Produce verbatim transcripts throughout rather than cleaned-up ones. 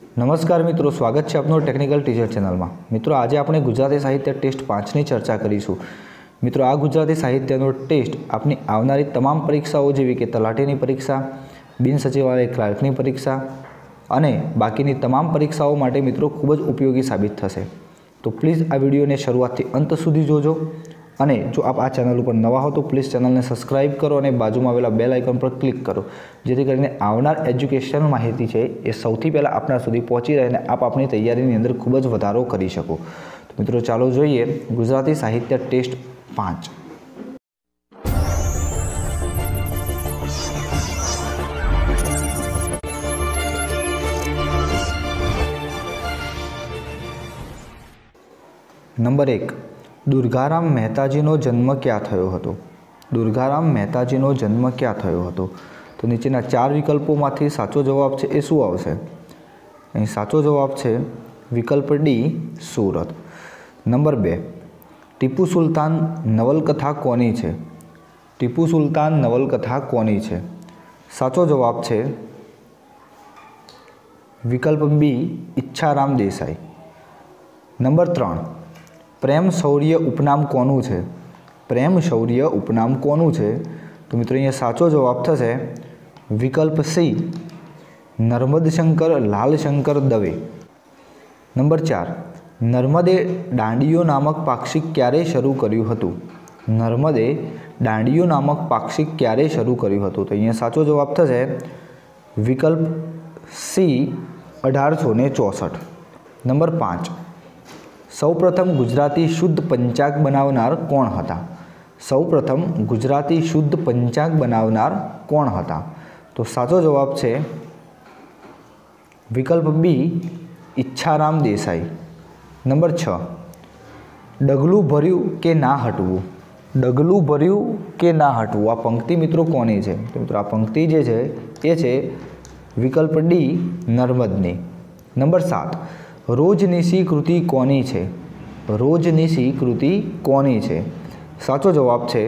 नमस्कार मित्रों, स्वागत है आपनो टेक्निकल टीचर चेनल में। मित्रों, आज आपणे गुजराती साहित्य टेस्ट पांच की चर्चा करीशुं। मित्रों, आ गुजराती साहित्यनो टेस्ट आपनी आवनारी तमाम परीक्षाओं जेवी के तलाटीनी परीक्षा, बिन सचिवालय क्लार्कनी परीक्षा अने बाकीनी तमाम परीक्षाओं माटे मित्रों खूब ज उपयोगी साबित थशे। तो प्लीज़ आ विडियो ने शुरुआत थी अंत सुधी जोजो। अने जो आप आ चैनल पर नवा हो तो प्लीज़ चैनल ने सब्सक्राइब करो और बाजूमां आवेला बेल आइकन पर क्लिक करो, जेथी करीने आवनार एज्युकेशन माहिती है ये सौथी पहला आपना सुधी पहोंची रहे ने आप अपनी तैयारीनी अंदर खूब ज वधारो करी शको। तो मित्रों, चालो जोईए गुजराती साहित्य टेस्ट पांच। नंबर एक, दुर्गाराम मेहताजीनो जन्म क्या थयो हतो? दुर्गाराम मेहताजीनो जन्म क्या थयो हतो? तो नीचेना चार विकल्पोमांथी साचो जवाब छे ए शुं आवशे? अहीं साचो जवाब छे विकल्प डी, सूरत। नंबर बे, टीपू सुल्तान नवलकथा कोनी छे? टीपू सुल्तान नवलकथा कोनी छे? साचो जवाब छे विकल्प बी, इच्छाराम देसाई। नंबर त्रण, प्रेम शौर्य उपनाम कोनु छे? प्रेम शौर्य उपनाम कोनु छे? तो मित्रों, अहींया साचो जवाब थशे विकल्प सी, नर्मदशंकर लालशंकर दवे। नंबर चार, नर्मदे दांडियो नामक पाक्षिक क्यारे शरू कर्युं हतुं? नर्मदे दांडियो नामक पाक्षिक क्यारे शरू कर्युं हतुं? तो अहींया साचो जवाब थशे विकल्प सी, अठार सौ ने चौसठ। नंबर पांच, सौ प्रथम गुजराती शुद्ध पंचांग बनावनार कोण हता? सौ प्रथम गुजराती शुद्ध पंचांग बनावनार कोण हता? तो साचो जवाब छे विकल्प बी, इच्छाराम देसाई। नंबर छ, डगलू भर्यु के ना हटवू? डगलू भर्यु के ना हटवू आ पंक्ति मित्रों कोनी छे? तो मित्रों, आ पंक्ति जे छे ए छे विकल्प डी, नर्मदनी। नंबर सात, रोजनिशी कृति कोनी छे? रोजनिशी कृति कोनी छे? साचो जवाब छे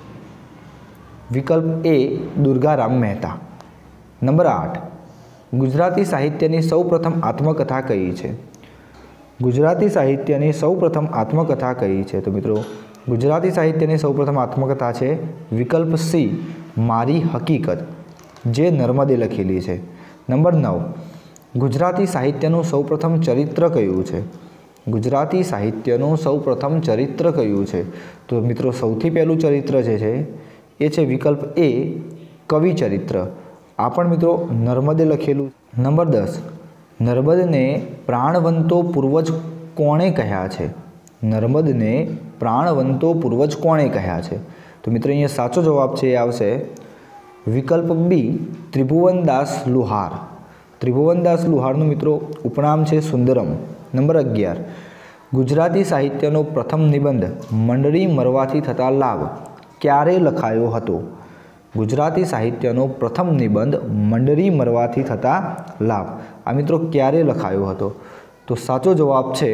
विकल्प ए, दुर्गाराम मेहता। नंबर आठ, गुजराती साहित्यनी सौ प्रथम आत्मकथा कई छे? गुजराती साहित्यनी सौ प्रथम आत्मकथा कई छे? तो मित्रों, गुजराती साहित्यनी सौ प्रथम आत्मकथा छे विकल्प सी, मारी हकीकत, जे नर्मदे लखेली छे। नंबर नौ, गुजराती साहित्यનું સૌપ્રથમ ચરિત્ર કયું છે? ગુજરાતી સાહિત્યનું સૌપ્રથમ ચરિત્ર કયું છે? તો મિત્રો, સૌથી પહેલું ચરિત્ર જે છે એ છે વિકલ્પ એ, કવિ ચરિત્ર। આ પણ મિત્રો નર્મદે લખેલું। નંબર દસ, નર્મદને પ્રાણવંતો પૂર્વજ કોણે કહ્યા છે? નર્મદને પ્રાણવંતો પૂર્વજ કોણે કહ્યા છે? તો મિત્રો, અહીંયા સાચો જવાબ છે એ આવશે વિકલ્પ બી, ત્રિભુવનદાસ લુહાર। ત્રિભુવનદાસ લુહારનું મિત્રો ઉપનામ છે સુંદરમ। નંબર અગિયાર, ગુજરાતી સાહિત્યનો પ્રથમ નિબંધ મંડળી મરવાથી થતા લાભ ક્યારે લખાયો હતો? ગુજરાતી સાહિત્યનો પ્રથમ નિબંધ મંડળી મરવાથી થતા લાભ આ મિત્રો ક્યારે લખાયો હતો? તો સાચો જવાબ છે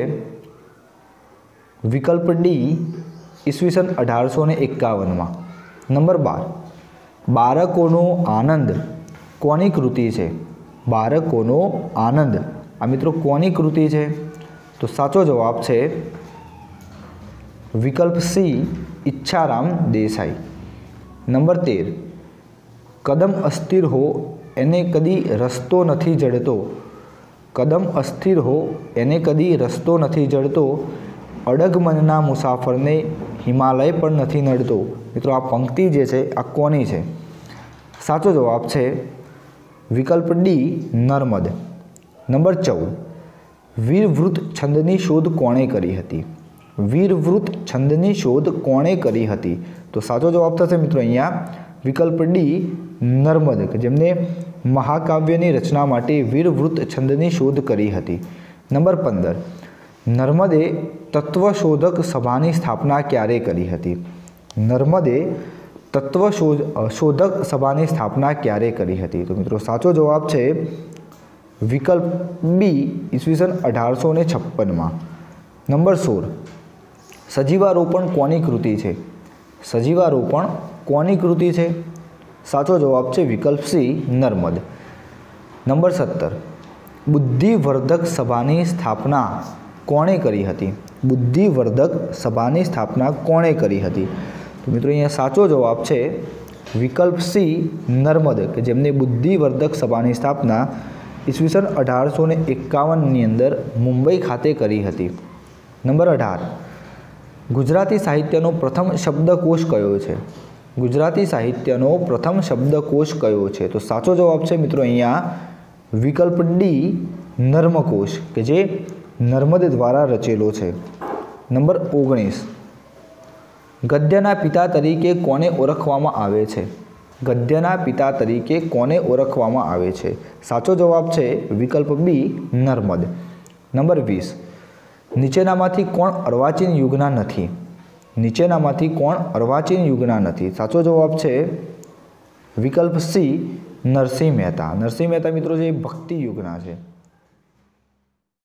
વિકલ્પ ડી, ઈસવીસન અઢારસો ને એકાવનમાં। નંબર બાર, બાળકોનો આનંદ કોની કૃતિ છે? બાળકોનો આનંદ આ મિત્રો કોની કૃતિ છે? તો સાચો જવાબ છે વિકલ્પ સી, ઈચ્છારામ દેસાઈ। નંબર તેર, કદમ અસ્થિર હો એને કદી રસ્તો નથી જડતો? કદમ અસ્થિર હો એને કદી રસ્તો નથી જડતો, અડગ મનના મુસાફરને હિમાલય પણ નથી નડતો। મિત્રો, આ પંક્તિ જે છે આ કોની છે? સાચો જવાબ છે વિકલ્પ ડી, નર્મદ। નંબર ચૌદ, વીરવૃત છંદની શોધ કોણે કરી હતી? વીરવૃત છંદની શોધ કોણે કરી હતી? તો સાચો જવાબ થશે મિત્રો અહીંયા વિકલ્પ ડી, નર્મદ, કે જેમને મહાકાવ્યની રચના માટે વીરવૃત છંદની શોધ કરી હતી। નંબર પંદર, નર્મદે તત્વશોધક સભાની સ્થાપના ક્યારે કરી હતી? નર્મદે તત્વ શોધક સભાની સ્થાપના ક્યારે કરી હતી? તો મિત્રો, સાચો જવાબ છે વિકલ્પ બી, ઈસવીસન અઢારસો ને છપ્પનમાં। નંબર સોળ, સજીવારોપણ કોની કૃતિ છે? સજીવારોપણ કોની કૃતિ છે? સાચો જવાબ છે વિકલ્પ સી, નર્મદ। નંબર સત્તર, બુદ્ધિવર્ધક સભાની સ્થાપના કોણે કરી હતી? બુદ્ધિવર્ધક સભાની સ્થાપના કોણે કરી હતી? તો મિત્રો અહીંયા સાચો જવાબ છે વિકલ્પ સી નર્મદ, કે જેમને બુદ્ધિવર્ધક સભાની સ્થાપના ઈસવીસન અઢારસો ને એકાવનની અંદર મુંબઈ ખાતે કરી હતી. નંબર અઢાર, ગુજરાતી સાહિત્યનો પ્રથમ શબ્દકોશ કયો છે? ગુજરાતી સાહિત્યનો પ્રથમ શબ્દકોશ કયો છે? તો સાચો જવાબ છે મિત્રો અહીંયા વિકલ્પ ડી નર્મકોશ, કે જે નર્મદ દ્વારા રચેલો છે. નંબર ઓગણીસ, ગદ્યના પિતા તરીકે કોને ઓળખવામાં આવે છે? ગદ્યના પિતા તરીકે કોને ઓળખવામાં આવે છે? સાચો જવાબ છે વિકલ્પ બી નર્મદ. નંબર વીસ, નીચેનામાંથી કોણ અર્વાચીન યુગના નથી? નીચેનામાંથી કોણ અર્વાચીન યુગના નથી? સાચો જવાબ છે વિકલ્પ સી નરસિંહ મહેતા. નરસિંહ મહેતા મિત્રો જે ભક્તિ યુગના છે.